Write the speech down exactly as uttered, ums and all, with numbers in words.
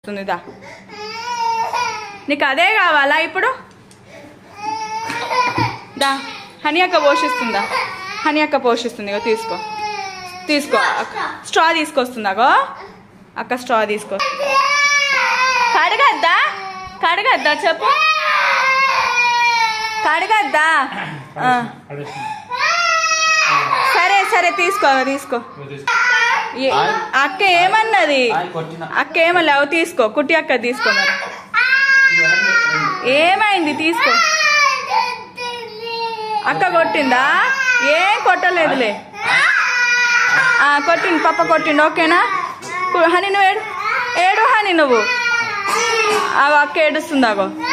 దా నీకు అదే కావాలా ఇప్పుడు? దా హనీ అక్క పోషిస్తుందా? హనీ అక్క పోషిస్తుంది. ఇగో తీసుకో తీసుకో స్ట్రా తీసుకొస్తుందాగో అక్క స్ట్రా తీసుకో. కడగద్దా కడగద్దా చెప్పు కడగద్దా? సరే సరే తీసుకో తీసుకో. అక్క ఏమన్నది? అక్క ఏమన్నా అవి తీసుకో. కుట్టి అక్క తీసుకో. మరి ఏమైంది? తీసుకో. అక్క కొట్టిందా? ఏం కొట్టలేదులే. కొట్టింది పప్ప కొట్టిండు. ఓకేనా? హనీ నువ్వు ఏడు ఏడు హనీ నువ్వు అవి అక్క ఏడుస్తుందాగో.